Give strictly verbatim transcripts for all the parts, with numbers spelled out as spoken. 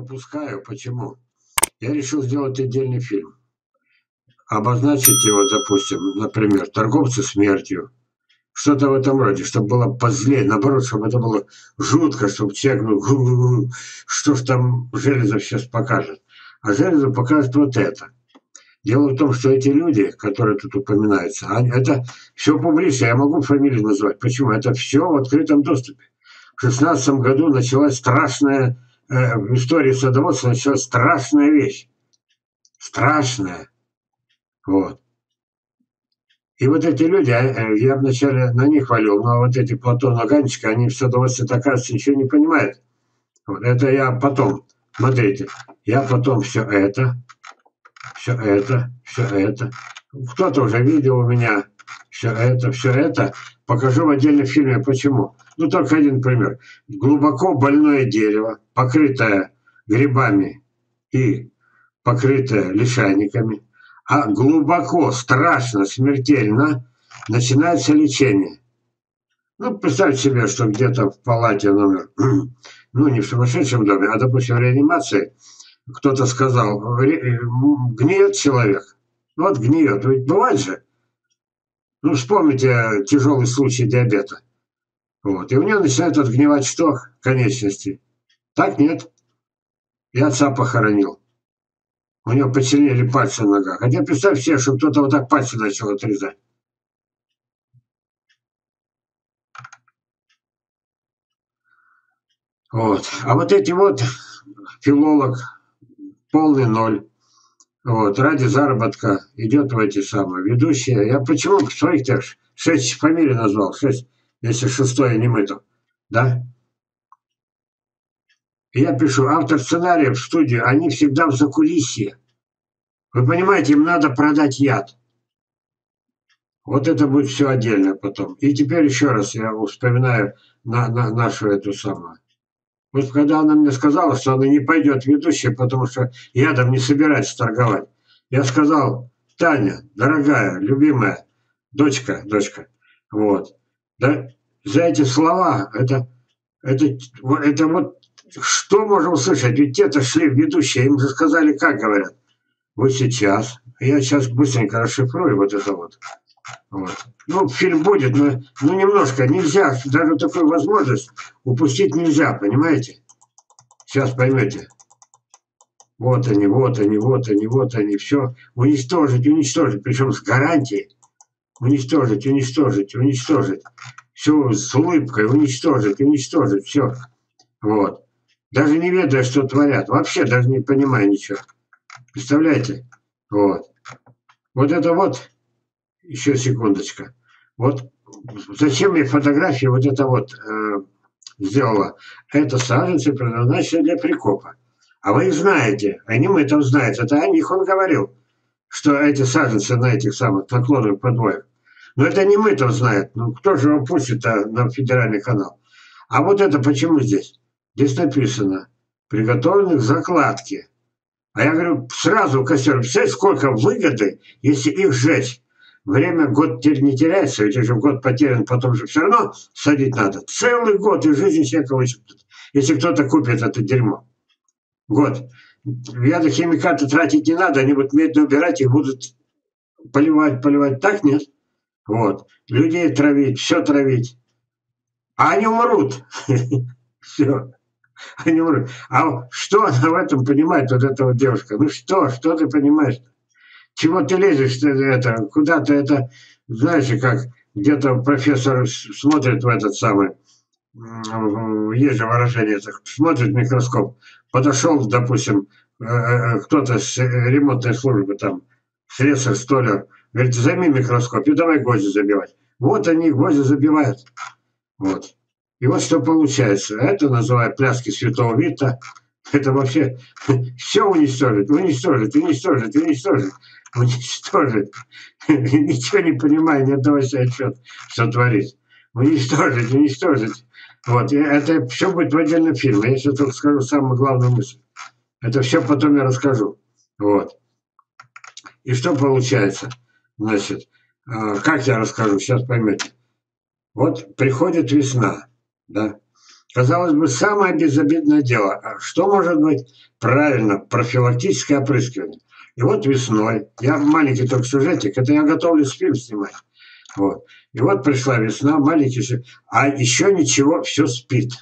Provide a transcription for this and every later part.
упускаю. Почему? Я решил сделать отдельный фильм. Обозначить его, допустим, например, «Торговцы смертью». Что-то в этом роде, чтобы было позлее, наоборот, чтобы это было жутко, чтобы человек, ну, что ж там Железов сейчас покажет. А Железов покажет вот это. Дело в том, что эти люди, которые тут упоминаются, они, это все публично, я могу фамилии назвать. Почему? Это все в открытом доступе. В шестнадцатом году началась страшная, э, в истории садоводства началась страшная вещь. Страшная. Вот. И вот эти люди, я вначале на них валил, но вот эти Платон Аганчик, они в садоводстве, оказывается, ничего не понимают. Вот. Это я потом, смотрите, я потом все это, все это, все это. Кто-то уже видел у меня все это, все это. Покажу в отдельном фильме, почему. Ну, только один пример. Глубоко больное дерево, покрытое грибами и покрытое лишайниками, а глубоко, страшно, смертельно начинается лечение. Ну, представьте себе, что где-то в палате номер, ну, не в сумасшедшем доме, а, допустим, в реанимации, кто-то сказал, гниет человек. Вот гниет. Ведь бывает же. Ну, вспомните тяжелый случай диабета. Вот. И у него начинает отгнивать что? Конечности. Так нет. Я отца похоронил. У него почернели пальцы на ногах. Хотя представь себе, что кто-то вот так пальцы начал отрезать. Вот. А вот эти вот, филолог, полный ноль, вот, ради заработка идет в эти самые ведущие. Я почему своих тех шесть фамилий назвал, шесть, если шестое не мыто, да? И я пишу, автор сценария в студию, они всегда в закулисье. Вы понимаете, им надо продать яд. Вот это будет все отдельно потом. И теперь еще раз я вспоминаю на, на нашу эту самую. Вот когда она мне сказала, что она не пойдет ведущей, потому что ядом не собирается торговать, я сказал, Таня, дорогая, любимая, дочка, дочка, вот, да, за эти слова, это, это, это вот, что можно услышать? Ведь те-то шли в ведущие, им же сказали, как говорят. Вот сейчас, я сейчас быстренько расшифрую вот это вот. Вот. Ну, фильм будет, но ну, немножко нельзя, даже такую возможность упустить нельзя, понимаете? Сейчас поймете. Вот они, вот они, вот они, вот они, все. Уничтожить, уничтожить, причем с гарантией. Уничтожить, уничтожить, уничтожить. Все с улыбкой, уничтожить, уничтожить, все. Вот. Даже не ведая, что творят. Вообще даже не понимая ничего. Представляете? Вот. Вот это вот. Еще секундочка. Вот зачем мне фотографии вот это вот э, сделала? Это саженцы предназначены для прикопа. А вы их знаете, они мы там знают. Это о них он говорил, что эти саженцы на этих самых наклонных подвоях. Но это не мы там знают. Ну кто же его пустит-то на федеральный канал? А вот это почему здесь? Здесь написано, приготовлены к закладке. А я говорю, сразу костер, представляете, сколько выгоды, если их сжечь. Время, год не теряется, ведь уже год потерян, потом же все равно садить надо. Целый год из жизни человека вычеркнут, если кто-то купит это дерьмо. Год. Ядохимикаты тратить не надо, они будут медленно убирать, их будут поливать, поливать. Так нет? Вот. Людей травить, все травить. А они умрут. Все. Они умрут. А что она в этом понимает, вот эта вот девушка? Ну что, что ты понимаешь? Чего ты лезешь, это, куда-то это, знаешь, как где-то профессор смотрит в этот самый, есть же выражение, смотрит в микроскоп, подошел, допустим, кто-то с ремонтной службы, там, слесарь, столяр, говорит, займи микроскоп и давай гвозди забивать. Вот они гвозди забивают. Вот. И вот что получается. Это называют пляски святого Вита. Это вообще все уничтожит, уничтожит, уничтожит, уничтожит, уничтожит. Ничего не понимаю, не отдавая себе отчет, что творит. Уничтожить, уничтожить. Вот. И это все будет в отдельном фильме. Я сейчас только скажу самую главную мысль. Это все потом я расскажу. Вот. И что получается? Значит, как я расскажу, сейчас поймете. Вот приходит весна, да. Казалось бы, самое безобидное дело. А что может быть? Правильно, профилактическое опрыскивание. И вот весной, я маленький только сюжетик, это я готовлюсь фильм снимать. Вот. И вот пришла весна, маленький сюжет, а еще ничего, все спит.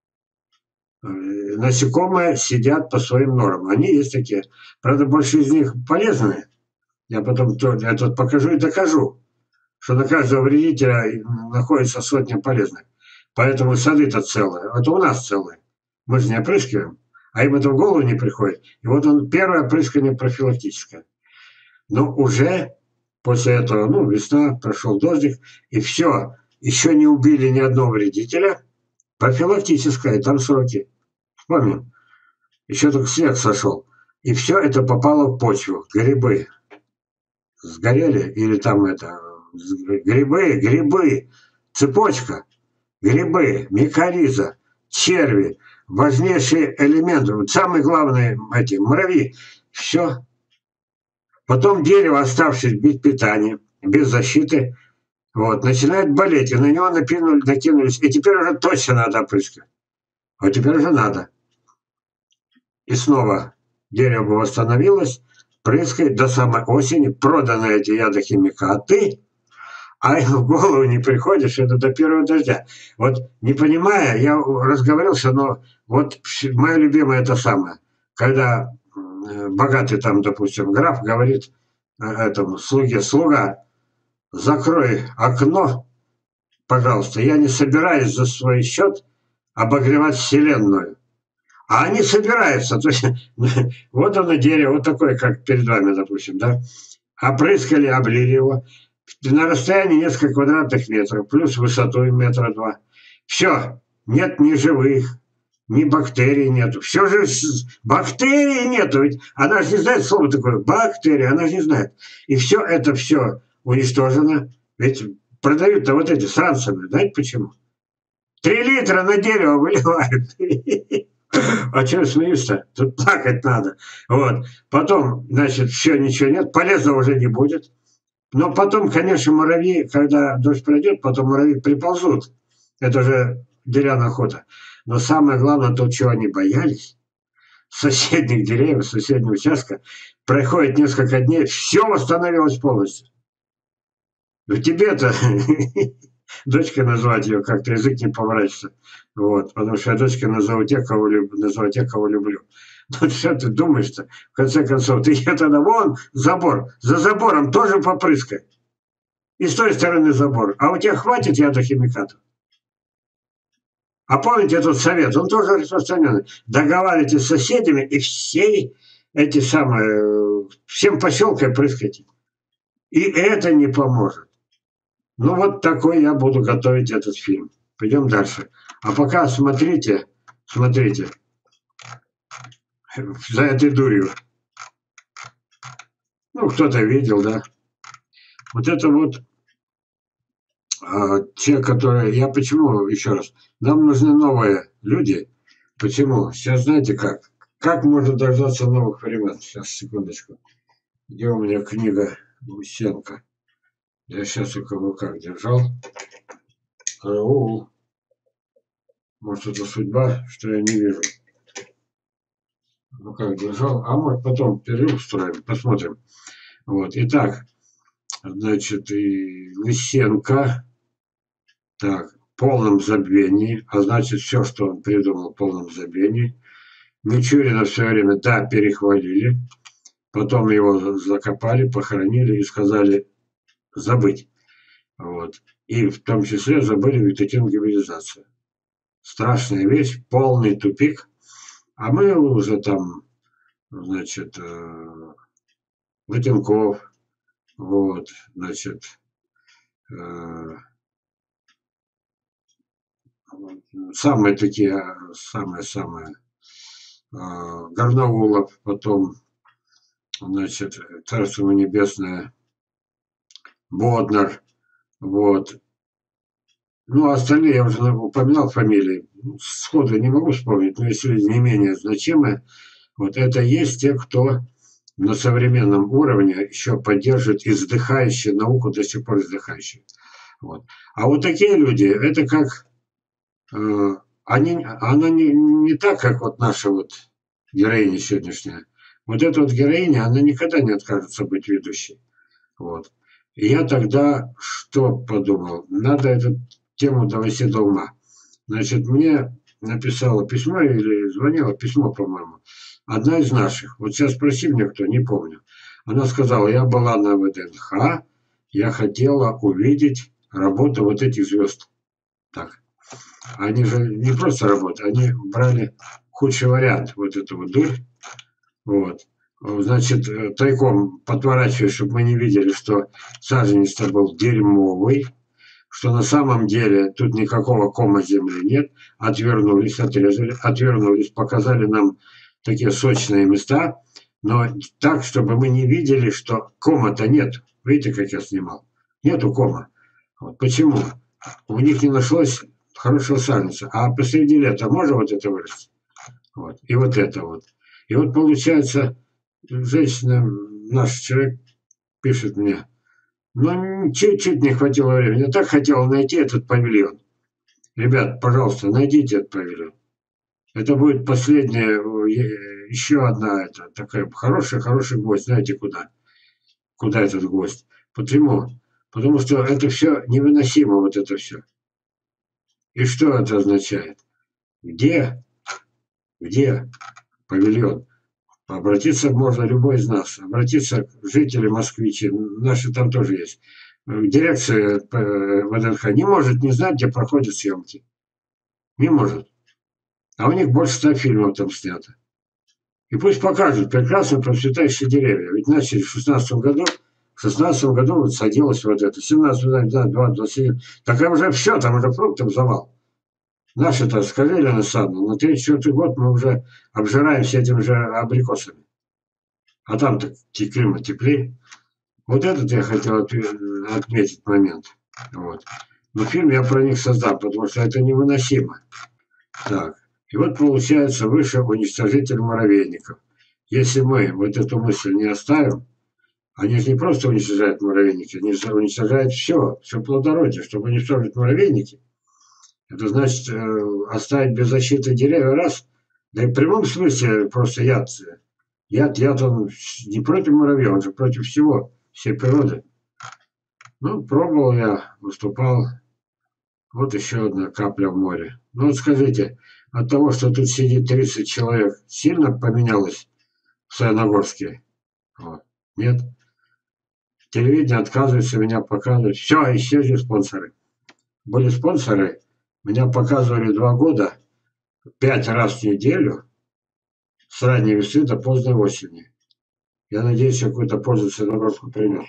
Насекомые сидят по своим нормам. Они есть такие. Правда, больше из них полезные. Я потом этот покажу и докажу, что на каждого вредителя находится сотня полезных. Поэтому сады-то целые. Это у нас целые. Мы же не опрыскиваем. А им это в голову не приходит. И вот он, первое опрыскивание профилактическое. Но уже после этого, ну, весна, прошел дождик, и все. Еще не убили ни одного вредителя. Профилактическое, там сроки. Вспомним. Еще только снег сошел. И все это попало в почву. Грибы сгорели, или там это... Грибы, грибы, цепочка. Грибы, микориза, черви, важнейшие элементы, самые главные эти, муравьи. Все. Потом дерево, оставшись без питания, без защиты, вот, начинает болеть, и на него напинули, накинулись, и теперь уже точно надо опрыскивать. А теперь уже надо. И снова дерево восстановилось, прыскает до самой осени, проданы эти ядохимикаты, а им в голову не приходит, что это до первого дождя. Вот не понимая, я разговорился, но вот моя любимая это самое, когда богатый там, допустим, граф говорит этому слуге: слуга, закрой окно, пожалуйста, я не собираюсь за свой счет обогревать вселенную. А они собираются, то есть вот оно дерево, вот такое, как перед вами, допустим, да, опрыскали, облили его, на расстоянии несколько квадратных метров, плюс высотой метра два. Все, нет ни живых, ни бактерий нету. Все же бактерий нету, ведь она же не знает слово такое, бактерия, она же не знает. И все это все уничтожено, ведь продают-то вот эти с ранцами, знаете почему? Три литра на дерево выливают. А что я смеюсь-то? Тут плакать надо. Вот. Потом, значит, все, ничего нет, полезного уже не будет. Но потом, конечно, муравьи, когда дождь пройдет, потом муравьи приползут. Это же деревянная охота. Но самое главное, то, чего они боялись, соседних деревьев, соседнего участка, проходит несколько дней, все восстановилось полностью. В тебе-то дочкой назвать ее как-то язык не поворачивается. Вот, потому что я дочкой назову тех, кого люблю, назову тех, кого люблю. Ну что ты думаешь-то? В конце концов, ты я тогда вон забор, за забором тоже попрыскай. И с той стороны забор. А у тебя хватит ядохимикатов? А помните этот совет? Он тоже распространенный. Договаривайтесь с соседями и все эти самые, всем поселкам прыскайте. И это не поможет. Ну вот такой я буду готовить этот фильм. Пойдем дальше. А пока смотрите, смотрите за этой дурью. Ну, кто-то видел, да. Вот это вот а, те, которые... Я почему, еще раз, нам нужны новые люди. Почему? Сейчас знаете как? Как можно дождаться новых времен? Сейчас, секундочку. Где у меня книга Гусенко? Я сейчас у кого как держал. Караул. Может, это судьба, что я не вижу. Ну как, держал. А может, потом перерыв устроим, посмотрим. Вот, итак, значит, и Лысенко, так, в полном забвении, а значит, все, что он придумал, в полном забвении. Мичурина все время, да, перехвалили, потом его закопали, похоронили и сказали забыть. Вот. И в том числе забыли вегетативную. Страшная вещь, полный тупик. А мы уже там, значит, Латенков, вот, значит, самые такие, самые-самые, Горнаулов, потом, значит, Царство Небесное, Боднар, вот. Ну, остальные, я уже упоминал фамилии, сходу не могу вспомнить, но если не менее значимые, вот это есть те, кто на современном уровне еще поддерживает издыхающую науку, до сих пор издыхающую. Вот. А вот такие люди, это как э, они, она не, не так, как вот наша вот героиня сегодняшняя. Вот эта вот героиня, она никогда не откажется быть ведущей. Вот. И я тогда что подумал? Надо эту тему довести до ума. Значит, мне написала письмо или звонила письмо, по-моему, одна из наших. Вот сейчас спроси меня кто, не помню. Она сказала, я была на ВДНХ, я хотела увидеть работу вот этих звезд. Так. Они же не просто работают, они брали худший вариант, вот эту вот дурь. Вот. Значит, тайком подворачивая, чтобы мы не видели, что саженец-то был дерьмовый, что на самом деле тут никакого кома земли нет. Отвернулись, отрезали, отвернулись, показали нам такие сочные места, но так, чтобы мы не видели, что кома-то нет. Видите, как я снимал? Нету кома. Вот. Почему? У них не нашлось хорошего саженца. А посреди лета можно вот это вырасти? Вот. И вот это вот. И вот получается, женщина, наш человек пишет мне, ну, чуть-чуть не хватило времени. Я так хотел найти этот павильон. Ребят, пожалуйста, найдите этот павильон. Это будет последняя, еще одна, это такая хорошая, хороший гвоздь. Знаете, куда? Куда этот гвоздь? Почему? Потому что это все невыносимо, вот это все. И что это означает? Где? Где павильон? Обратиться можно любой из нас. Обратиться к жителям москвичи. Наши там тоже есть. Дирекция ВДНХ не может не знать, где проходят съемки. Не может. А у них больше ста фильмов там снято. И пусть покажут прекрасно процветающие деревья. Ведь начали в шестнадцатом году. В шестнадцатом году вот садилось вот это. семнадцатом, да, двадцать, двадцать семь. Так уже все, там уже фруктов завал. Наши-то, скажи, Елена Александровна, на тридцать четвёртый год мы уже обжираемся этими же абрикосами. А там-то климат теплее. Вот этот я хотел отметить момент. Вот. Но фильм я про них создал, потому что это невыносимо. Так. И вот получается выше уничтожитель муравейников. Если мы вот эту мысль не оставим, они же не просто уничтожают муравейники, они же уничтожают все, все плодородие. Чтобы уничтожить муравейники, это значит э, оставить без защиты деревья раз. Да и в прямом смысле просто яд. Яд, яд он не против муравья, он же против всего, всей природы. Ну, пробовал я, выступал. Вот еще одна капля в море. Ну вот скажите, от того, что тут сидит тридцать человек, сильно поменялось в Саяногорске? Вот. Нет. Телевидение отказывается меня показывать. Все, исчезли спонсоры. Были спонсоры, меня показывали два года, пять раз в неделю, с ранней весны до поздней осени. Я надеюсь, я какую-то пользу Саяногорску принес.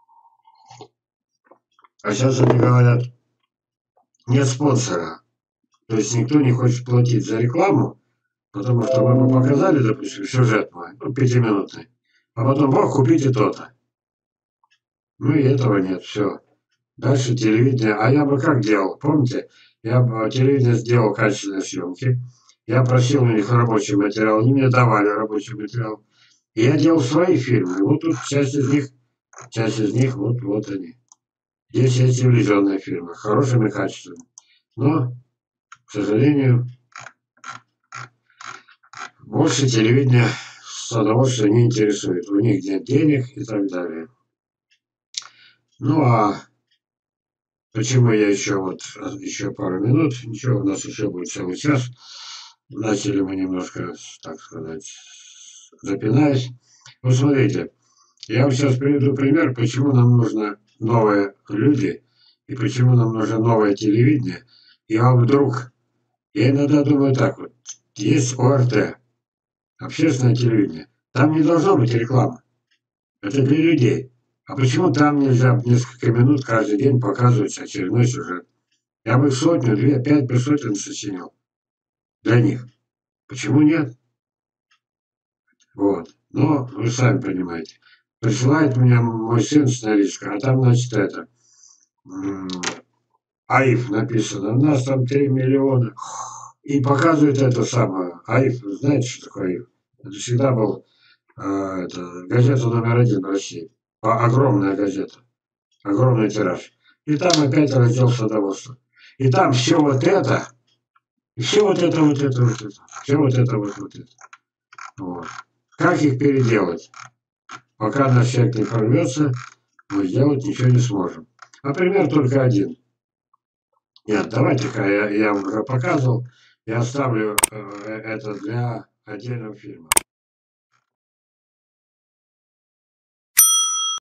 А сейчас они говорят, нет спонсора. То есть никто не хочет платить за рекламу, потому что мы бы показали, допустим, сюжет мой, ну, пятиминутный, а потом, ох, купите то-то. Ну и этого нет, все. Дальше телевидение. А я бы как делал? Помните, я бы телевидение сделал качественные съемки. Я просил у них рабочий материал, они мне давали рабочий материал. И я делал свои фильмы. Вот тут часть из них, часть из них, вот, вот они. Здесь есть телевизионные фильмы, хорошими и качественными. Но, к сожалению, больше телевидение садоводство не интересует. У них нет денег и так далее. Ну а почему я еще вот еще пару минут, ничего, у нас еще будет целый час. Начали мы немножко, так сказать, запинаясь. Вот смотрите, я вам сейчас приведу пример, почему нам нужны новые люди и почему нам нужно новое телевидение. И вам вдруг, я иногда думаю так вот, есть ОРТ, общественное телевидение, там не должно быть рекламы. Это для людей. А почему там нельзя несколько минут каждый день показывать очередной сюжет? Я бы сотню, две, пять бы сотен сочинял для них. Почему нет? Вот. Но вы сами понимаете. Присылает меня мой сын сценаристка, а там, значит, это АИФ написано. У нас там три миллиона. И показывает это самое. АИФ, знаете, что такое АИФ? Это всегда был а, это, газета номер один в России. А, огромная газета. Огромный тираж. И там опять раздел садоводства. И там все вот это И все вот это, вот это, вот это. Все вот это, вот, вот это. Вот. Как их переделать? Пока наш человек не порвется, мы сделать ничего не сможем. А пример только один. Нет, давайте-ка я, я вам уже показывал. Я оставлю э, это для отдельного фильма.